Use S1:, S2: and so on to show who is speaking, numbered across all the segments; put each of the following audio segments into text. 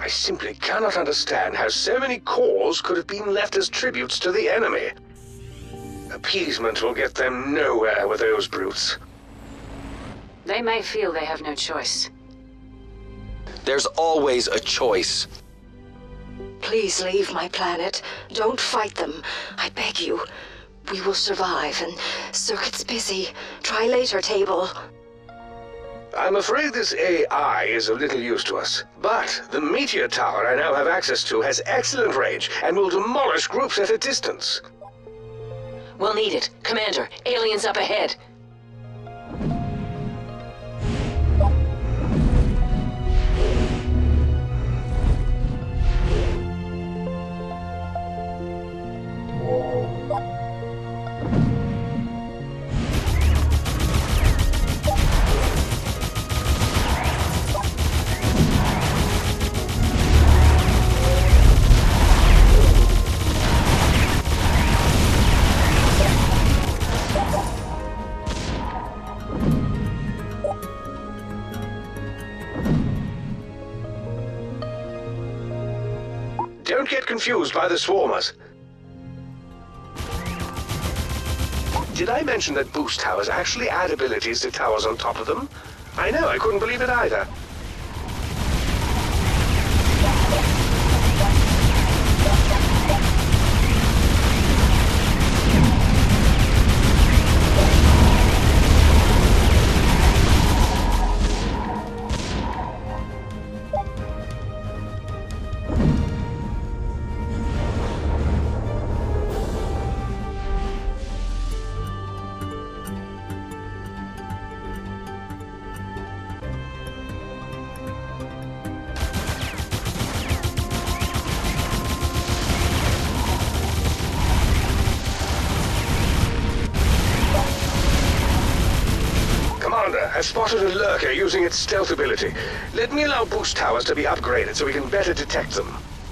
S1: I simply cannot understand how so many cores could have been left as tributes to the enemy. Appeasement will get them nowhere with those brutes.
S2: They may feel they have no choice.
S3: There's always a choice.
S4: Please leave my planet. Don't fight them. I beg you. We will survive, and Circuit's busy. Try later, Table.
S1: I'm afraid this AI is a little used to us, but the meteor tower I now have access to has excellent range and will demolish groups at a distance.
S2: We'll need it. Commander, aliens up ahead.
S1: Don't get confused by the swarmers. Did I mention that boost towers actually add abilities to towers on top of them? I know, I couldn't believe it either. I've spotted a lurker using its stealth ability. Let me allow boost towers to be upgraded so we can better detect them.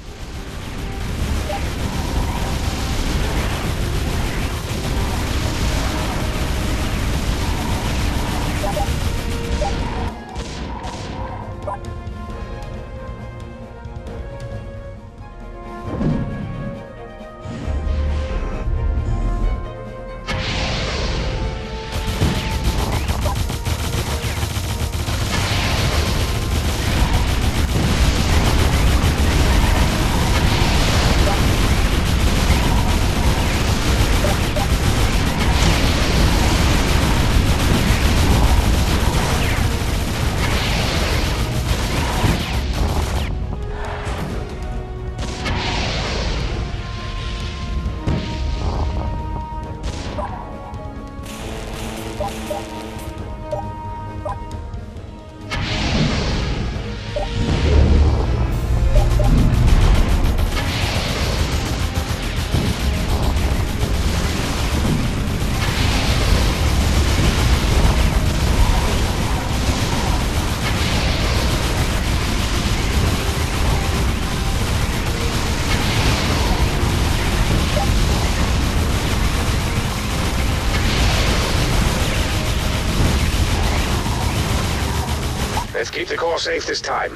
S1: Let's keep the core safe this time.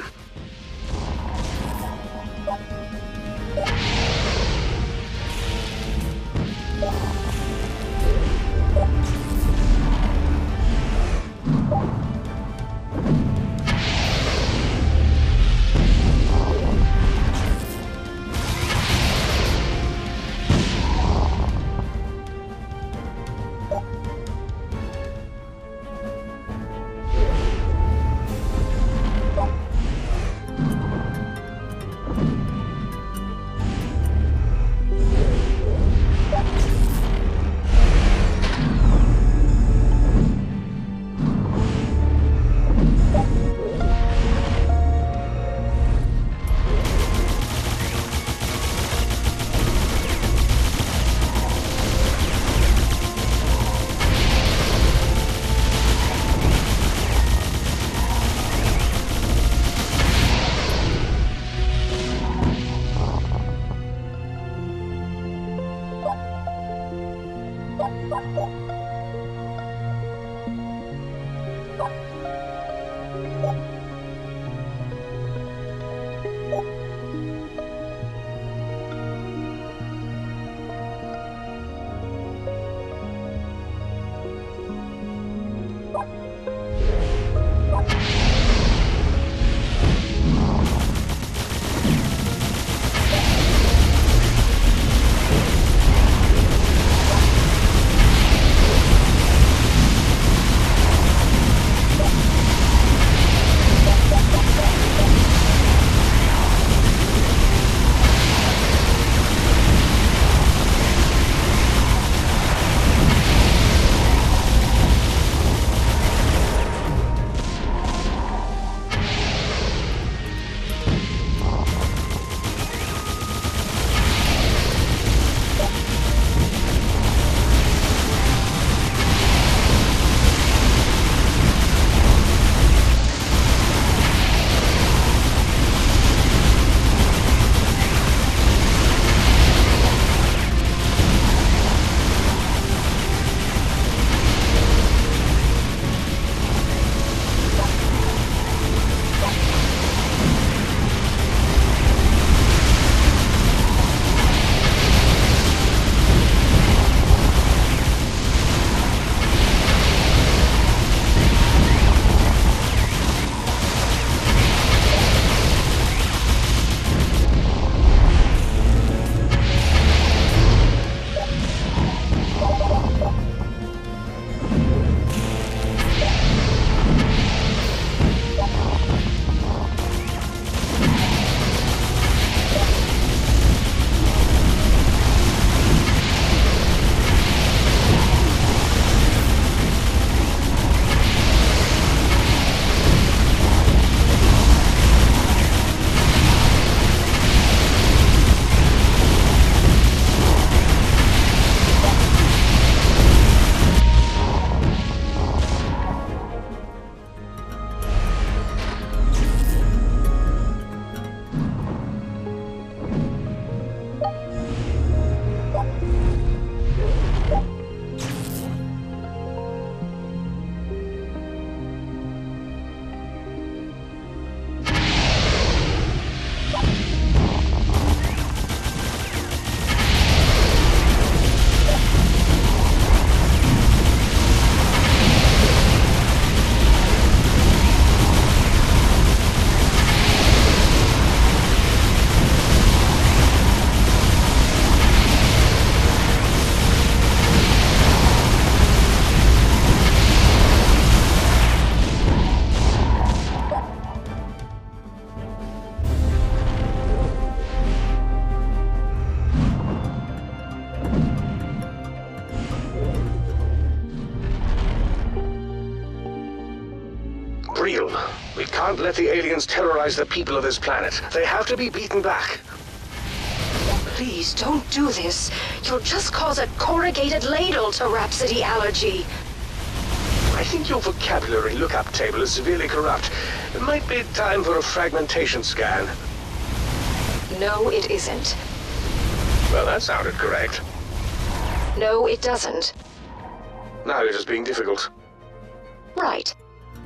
S1: can't let the aliens terrorize the people of this planet. They have to be beaten back.
S4: Please don't do this. You'll just cause a corrugated ladle to Rhapsody allergy.
S1: I think your vocabulary lookup table is severely corrupt. It might be time for a fragmentation scan.
S4: No, it isn't.
S1: Well, that sounded correct.
S4: No, it doesn't.
S1: Now you're just being difficult.
S4: Right.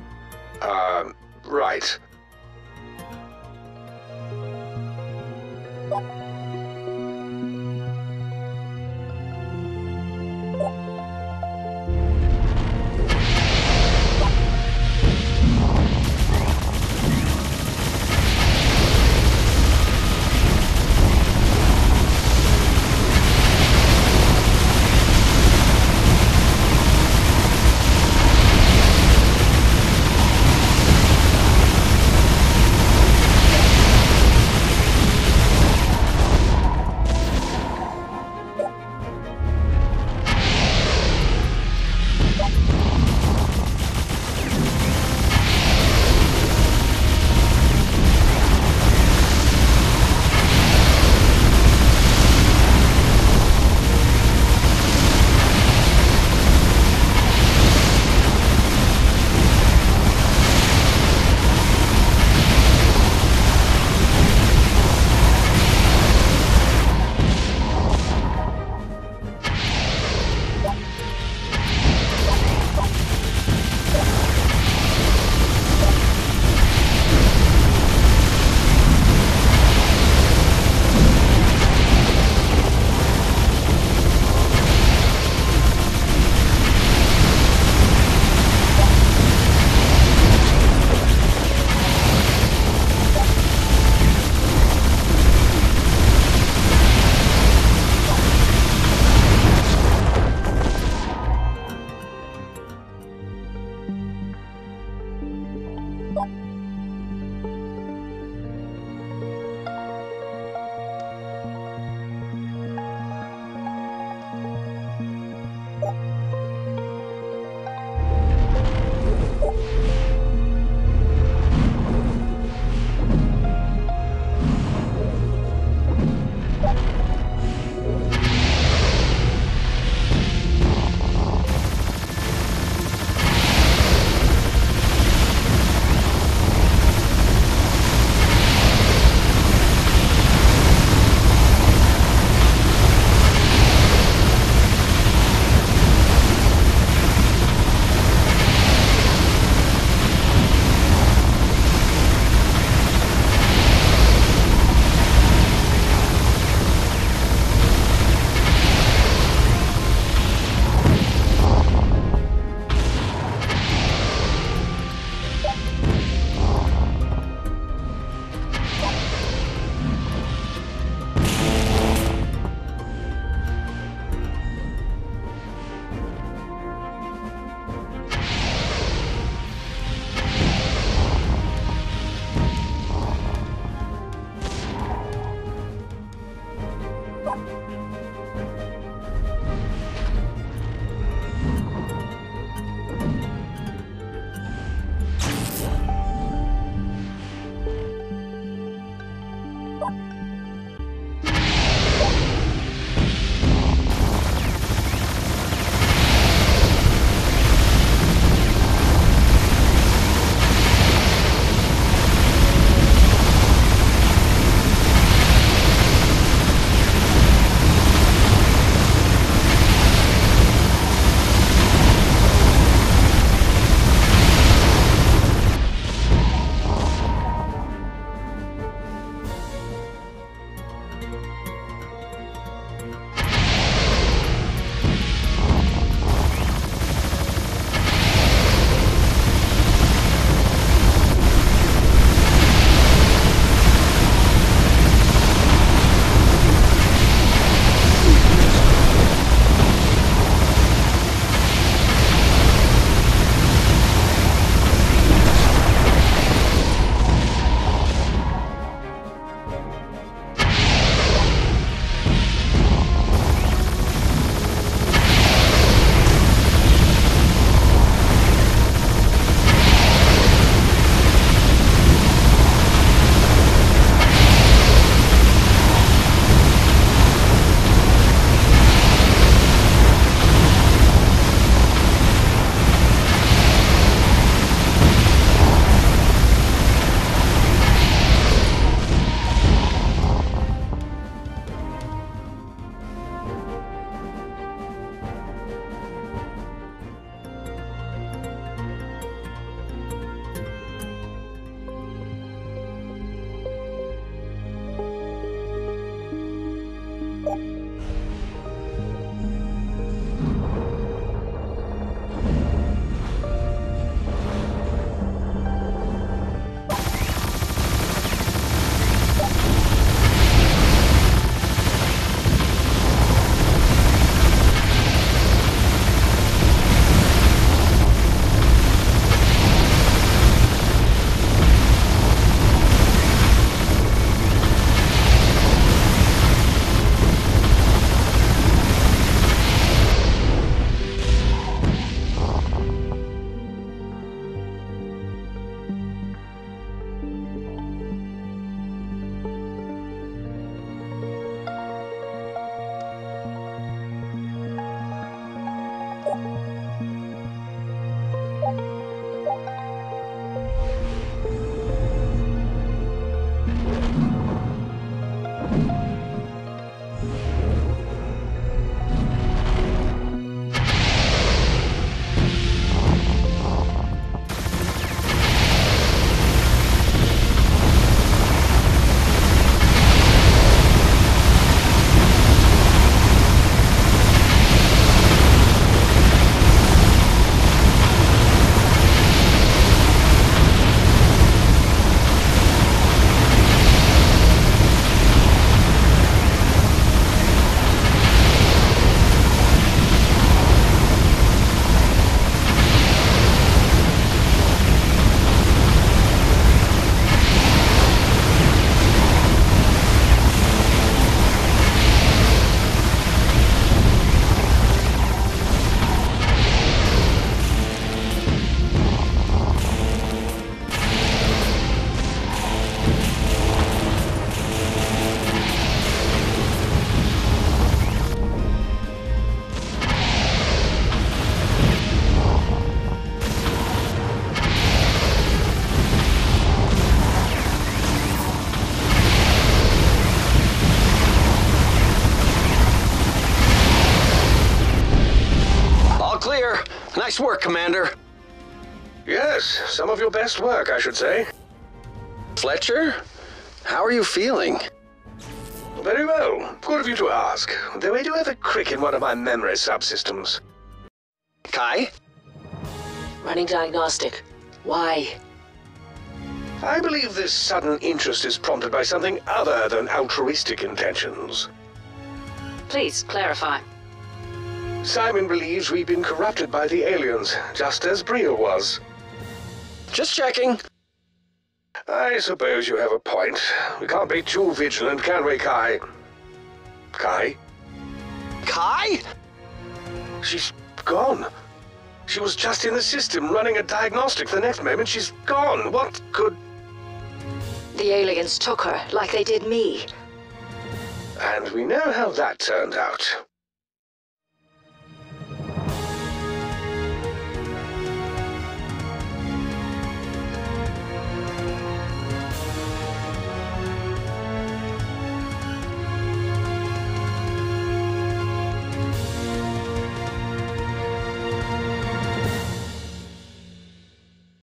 S1: Right.
S3: Nice work, Commander.
S1: Yes, some of your best work, I should say.
S3: Fletcher, how are you feeling?
S1: Very well. Good of you to ask. Though I do have a crick in one of my memory subsystems.
S3: Kai?
S2: Running diagnostic. Why?
S1: I believe this sudden interest is prompted by something other than altruistic intentions.
S2: Please, clarify.
S1: Simon believes we've been corrupted by the aliens, just as Briel was.
S3: Just checking.
S1: I suppose you have a point. We can't be too vigilant, can we, Kai? Kai?
S3: Kai?
S1: She's gone. She was just in the system running a diagnostic. The next moment, she's gone. What could...
S4: The aliens took her, like they did me.
S1: And we know how that turned out.